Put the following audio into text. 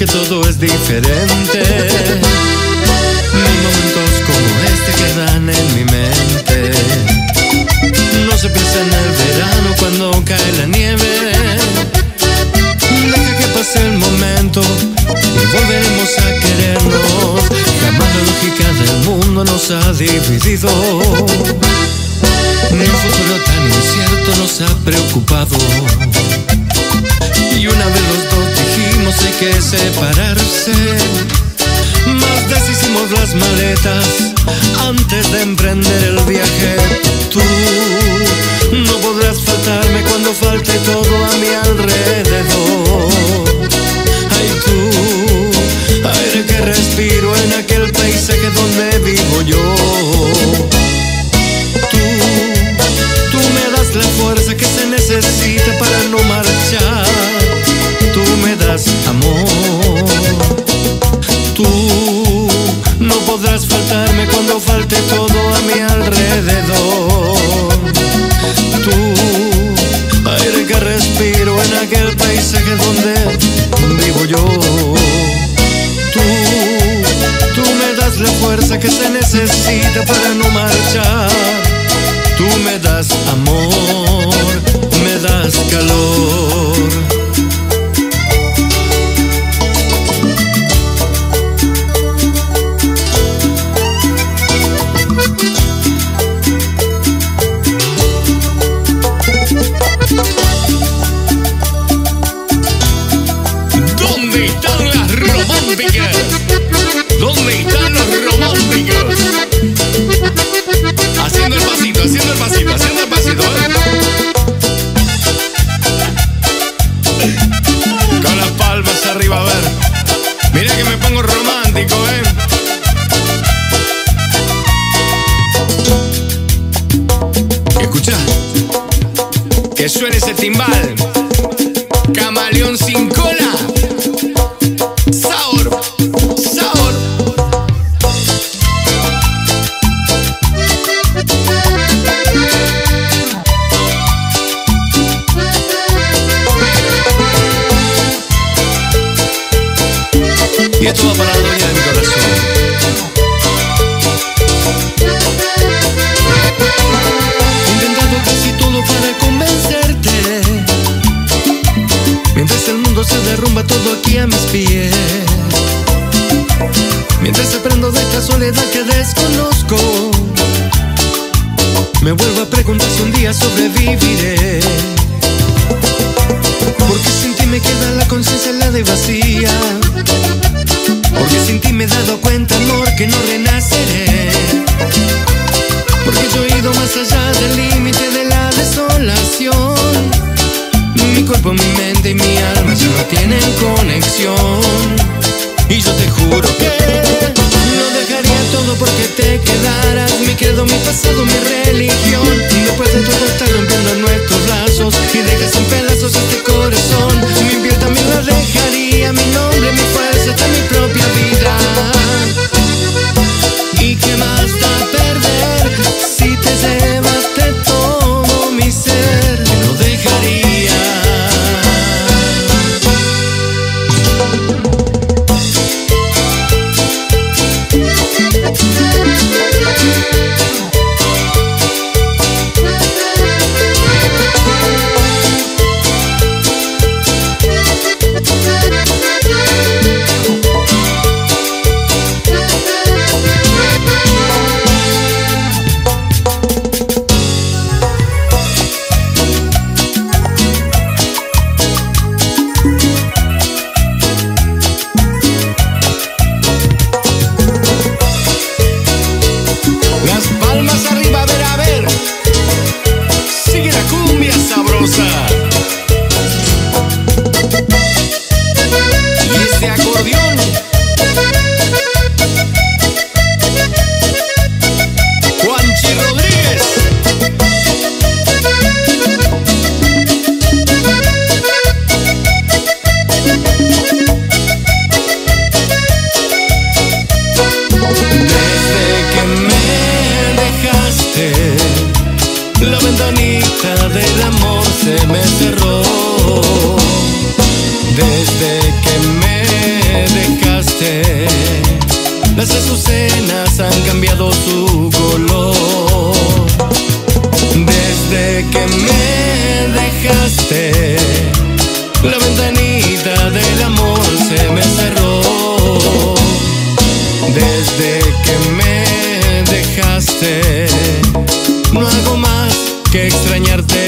que todo es diferente. Ni momentos como este quedan en mi mente. No se piensa en el verano cuando cae la nieve. Deja que pase el momento y volveremos a querernos. Jamás la lógica del mundo nos ha dividido. Ni un futuro tan incierto nos ha preocupado. Y una vez los dos dijimos hay que separarse. Más deshicimos las maletas antes de emprender el viaje. Tú no podrás faltarme cuando falte todo a mi alrededor. Ay, tú, aire que respiro en aquel paisaje donde vivo yo. Tú me das la fuerza que se necesita para no marchar. Tú me das amor. Tú no podrás faltarme cuando falte todo a mi alrededor. Tú, aire que respiro en aquel paisaje donde vivo yo. Tú me das la fuerza que se necesita para no marchar. Tú me das amor, me das calor. ¿Dónde están las románticas? ¿Dónde están los románticos? Haciendo el pasito, haciendo el pasito, haciendo el pasito, con las palmas arriba, a ver. Mira que me pongo romántico, Escucha, que suene ese timbal. Camaleón sin cola. Sabor, sabor. Y esto va para la dueña de mi corazón. He intentado casi todo para convencerte. Mientras el mundo se derrumba todo aquí a mis pies. Mientras aprendo de esta soledad que desconozco. Me vuelvo a preguntar si un día sobreviviré. Porque sin ti me queda la conciencia helada y vacía. Porque sin ti me he dado cuenta, amor, que no renaceré. Porque yo he ido más allá del límite de la desolación. Mi cuerpo, mi mente y mi alma ya no tienen conexión. Y yo te juro que lo dejaría todo porque te quedaras. Mi credo, mi pasado, mi religión. Después de todo estar rompiendo nuestros lazos y dejas en pedazos este corazón. Mi piel también la dejaría, mi nombre, mi fuerza, hasta mi propia vida. ¿Y qué más da perder si te llevas de todo mi ser? Lo dejaría. se me cerró. Desde que me las azucenas han cambiado su color. Desde que me dejaste, la ventanita del amor se me cerró. Desde que me dejaste, no hago más que extrañarte.